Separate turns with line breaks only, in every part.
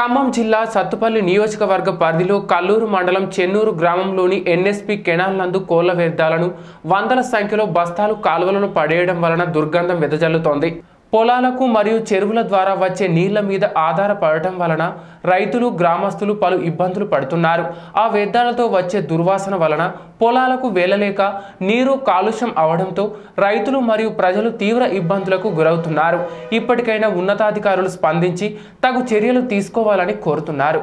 ఖమ్మం జిల్లా సత్తుపల్లి నియోజకవర్గ పరిధిలో కల్లూరు మండలం చెన్నూరు గ్రామంలోని ఎన్ఎస్పి కెనాల్ నందు కోళ్ల వ్యర్థాలను వందల సంఖ్యలో బస్తాలు కాలువలలో పడేయడం వలన దుర్గంధం వెదజల్లుతోంది. పొలాలకు మరియు చెరువుల ద్వారా వచ్చే నీళ్ల మీద ఆధారపడటం వలన రైతులు గ్రామస్తులు పలు ఇబ్బందులు పడుతున్నారు. ఆ వ్యర్థాలతో వచ్చే దుర్వాసన వలన పొలాలకు వెళ్ళలేక నీరు కాలుష్యం అవడంతో రైతులు మరియు ప్రజలు తీవ్ర ఇబ్బందులకు గురవుతున్నారు. ఇప్పటికైనా ఉన్నతాధికారులు స్పందించి తగు చర్యలు తీసుకోవాలని కోరుతున్నారు.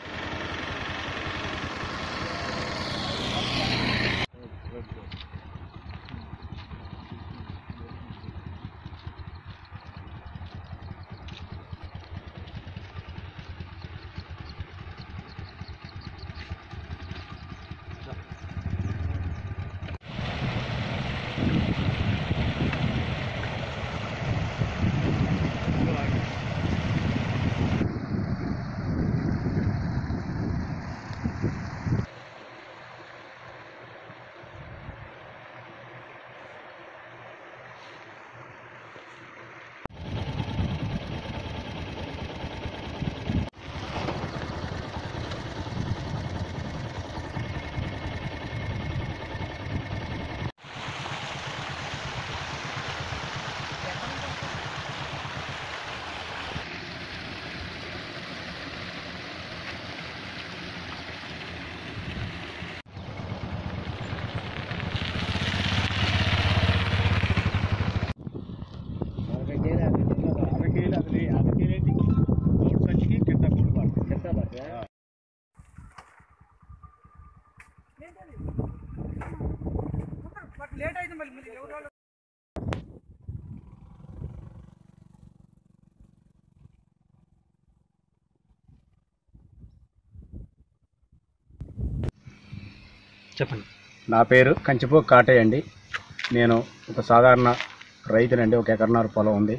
చెప్పండి. నా పేరు కంచిపో కాటయ్య అండి. నేను ఒక సాధారణ రైతునండి. ఒక ఎకరన్నర పొలం ఉంది.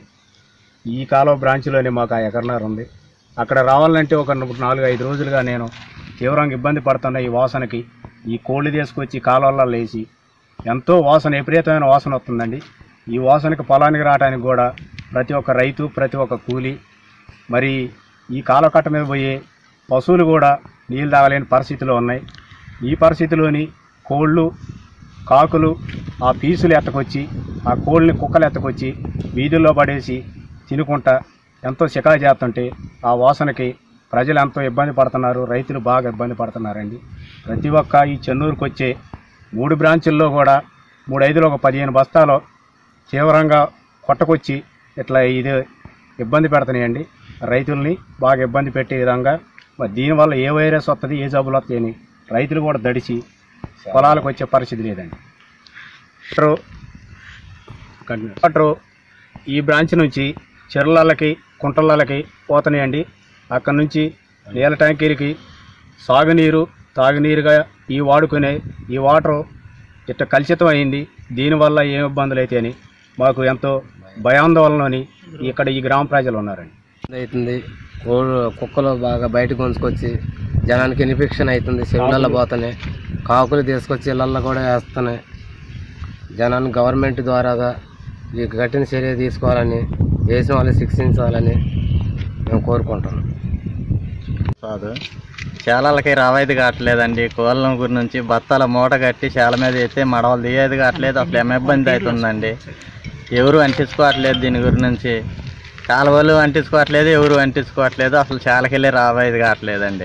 ఈ కాలువ బ్రాంచ్లోనే మాకు ఆ ఎకరన్నర ఉంది. అక్కడ రావాలంటే ఒక 4-5 రోజులుగా నేను తీవ్రంగా ఇబ్బంది పడుతున్న ఈ వాసనకి. ఈ కోళ్ళు తీసుకొచ్చి కాలువల్లో లేచి ఎంతో వాసన, విపరీతమైన వాసన వస్తుందండి. ఈ వాసనకి పొలానికి రావడానికి కూడా ప్రతి ఒక్క రైతు, ప్రతి ఒక్క కూలి, మరి ఈ కాలువ కట్ట మీద పోయే పశువులు కూడా నీళ్ళు తాగలేని పరిస్థితిలో ఉన్నాయి. ఈ పరిస్థితిలోని కోళ్ళు, కాకులు ఆ పీసులు ఎత్తకొచ్చి, ఆ కోళ్ళని కుక్కలు ఎత్తకొచ్చి వీధుల్లో పడేసి తినుకుంటా ఎంతో చికా చేస్తుంటే ఆ వాసనకి ప్రజలు ఎంతో ఇబ్బంది పడుతున్నారు. రైతులు బాగా ఇబ్బంది పడుతున్నారండి. ప్రతి ఒక్క ఈ చెన్నూరుకు వచ్చే 3 బ్రాంచుల్లో కూడా 3-5లో ఒక 15 బస్తాలు తీవ్రంగా కొట్టకొచ్చి ఇట్లా ఇది ఇబ్బంది పెడుతున్నాయండి. రైతుల్ని బాగా ఇబ్బంది పెట్టే విధంగా. మరి దీనివల్ల ఏ వైరస్ వస్తుంది, ఏ జబ్బులు వస్తాయని రైతులు కూడా దడిచి పొలాలకు వచ్చే పరిస్థితి లేదండి. వాటర్ ఈ బ్రాంచ్ నుంచి చెరువులకి, కుంటలకి పోతున్నాయండి. అక్కడి నుంచి నీళ్ళ ట్యాంకీలకి సాగునీరు, తాగునీరుగా ఈ వాడుకునే ఈ వాటర్ ఇట్లా కలుషితం అయింది. దీనివల్ల ఏం ఇబ్బందులు అయితే అని మాకు ఎంతో భయాందోళనని ఇక్కడ ఈ గ్రామ ప్రజలు ఉన్నారండి.
అవుతుంది. కుక్కలు బాగా బయటకు ఉంచుకొచ్చి జనానికి ఇన్ఫెక్షన్ అవుతుంది. చెవులలో పోతున్నాయి. కాకులు తీసుకొచ్చి ఇళ్ళల్లో కూడా వేస్తున్నాయి. జనాన్ని గవర్నమెంట్ ద్వారాగా ఈ కఠిన చర్య తీసుకోవాలని, వేసిన వాళ్ళు శిక్షించాలని మేము కోరుకుంటున్నాం.
కాదు, చాలాలకి రావైతే కావట్లేదండి. కోళ్ళ గురించి బత్తాల మూట కట్టి చాలా మీద అయితే మడవలు దిగేది కావట్లేదు. అసలు ఏమి ఇబ్బంది అవుతుందండి. ఎవరు అంటించుకోవట్లేదు. దీని గురించి కాలువలు అంటించుకోవట్లేదు, ఎవరు అంటించుకోవట్లేదు. అసలు చాలాకెళ్ళి రావైతే కావట్లేదండి.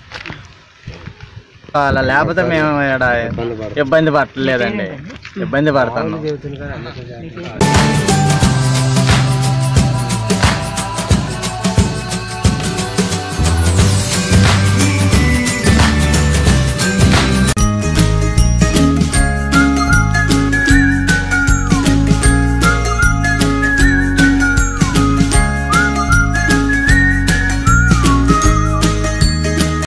అలా లేకపోతే మేము ఇబ్బంది పడలేదండి, ఇబ్బంది పడతాము.